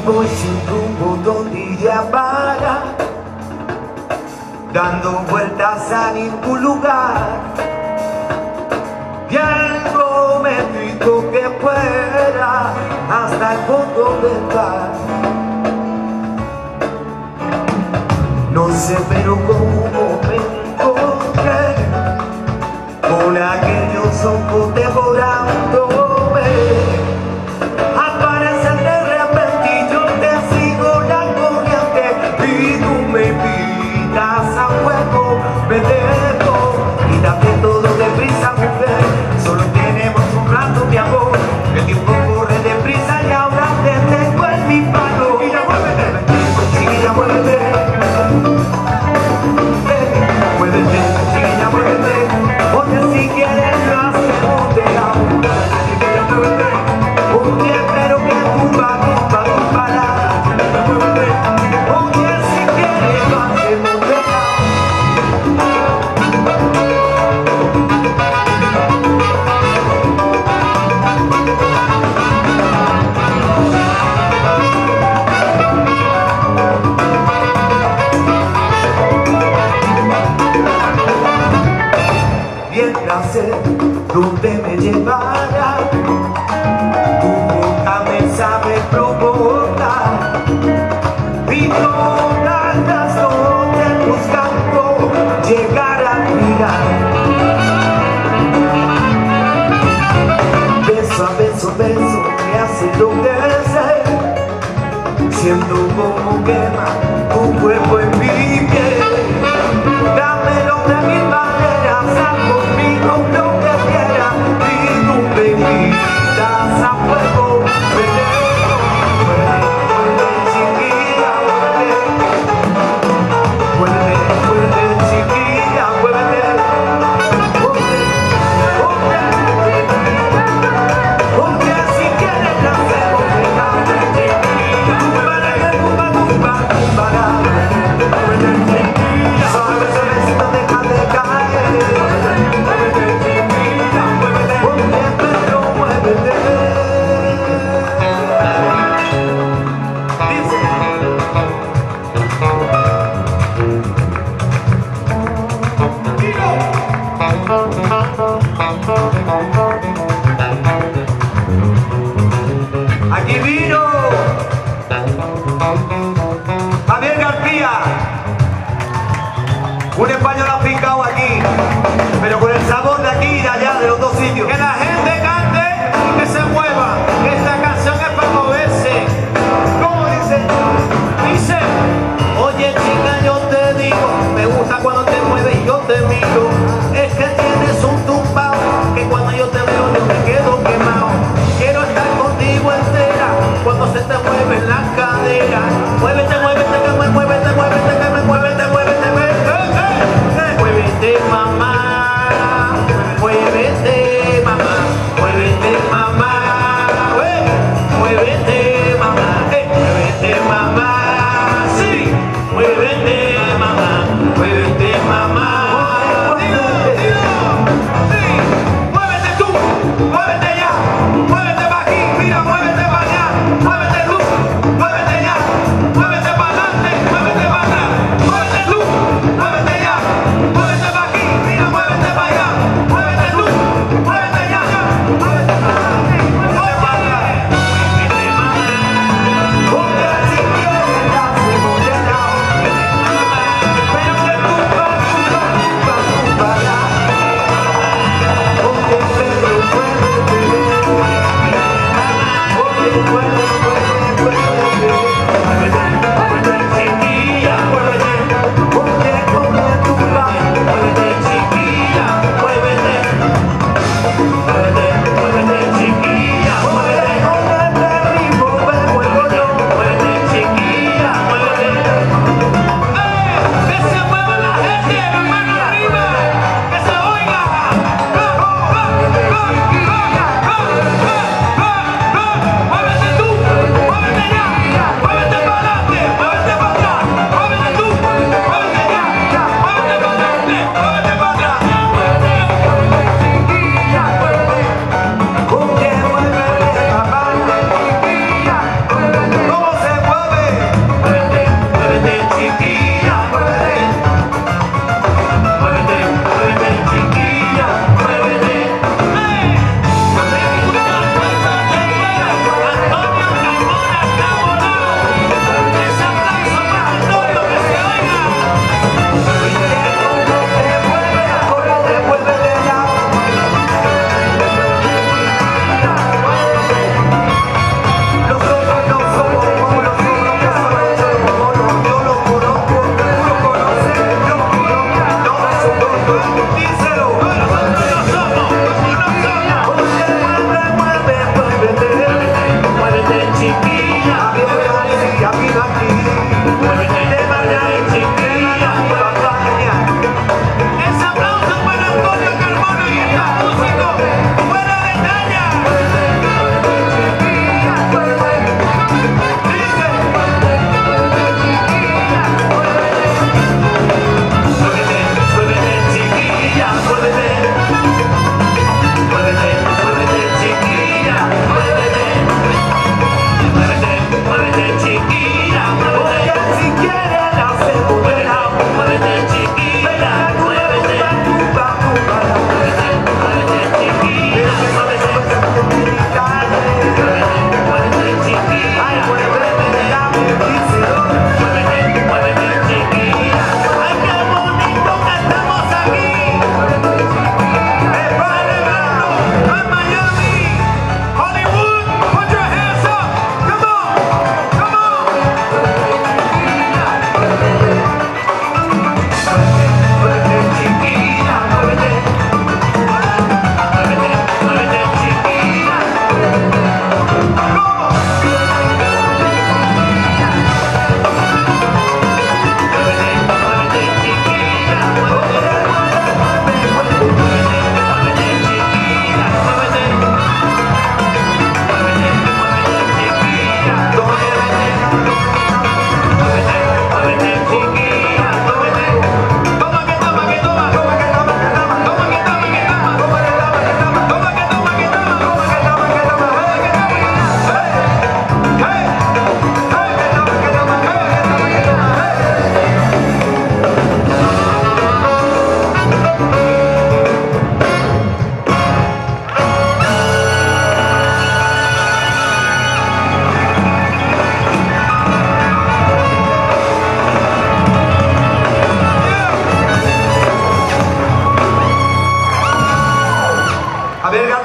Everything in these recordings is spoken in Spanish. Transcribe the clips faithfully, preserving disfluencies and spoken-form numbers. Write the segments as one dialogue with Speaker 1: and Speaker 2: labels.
Speaker 1: voy sin rumbo donde iría para, dando vueltas a ningún lugar. Y algo me dijo que fuera hasta el fondo del mar. No sé, pero como me encontré con aquellos ojos devorándome, aparecen de repente y yo te sigo la corriente y tú me invitas a fuego, me dejo y dame todo deprisa, mujer. Solo tenemos un rato, mi amor, el tiempo corre deprisa y ahora te tengo en mi mano. Y ya muévete, chiquilla, muévete. Muévete, chiquilla, muévete, porque si quieres lo hacemos de la una. Chiquilla, muévete, porque espero que tú vas, tú vas, tú paras. Muévete, porque si quieres lo hacemos de la donde me llevará, tu boca me sabe provocar y todas las noches buscando llegar a mirar. Beso a beso, beso me hace enloquecer, siento como quema tu cuerpo en mi piel. Dámelo de mil maneras, haz conmigo lo que quieras y tú me invitas a fuego. Muévete, muévete, chiquilla, muévete. Muévete, muévete, chiquilla, muévete. Porque si quieres la hacemos de grande, chiquilla. Para que tú vas, tú vas, tú vas. Muévete, chiquilla, suave, suavecito, deja de caer. Muévete, chiquilla, muévete, porque pero muévete. Dice. Aquí vino Javier García, un español afincado aquí, pero con el sabor de aquí y de allá, de los dos sitios. Que la gente cante y que se mueva, que esta canción es para moverse. ¿Cómo dice? Dice, oye chica, yo te digo, me gusta cuando te mueves y yo te miro. Es que tienes un tumbao, que cuando yo te veo yo me quedo quemado. Quiero estar contigo entera, cuando se te mueven las caderas. Muévete, muévete, que me muévete, muévete, que me muévete, muévete, muévete. Muévete, mamá, muévete, mamá, muévete, mamá, eh, muévete, mamá, eh, muévete, mamá, sí, muévete, mamá, muévete, mamá. Muévete tú, muévete allá, muévete para aquí, mira, muévete para allá, muévete tú, muévete.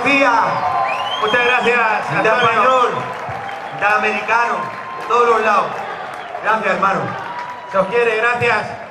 Speaker 1: Andalucía,
Speaker 2: Muchas gracias,
Speaker 1: de
Speaker 2: Antonio.
Speaker 1: español, de americano, de todos los lados. Gracias, hermano.
Speaker 2: Se os quiere, gracias.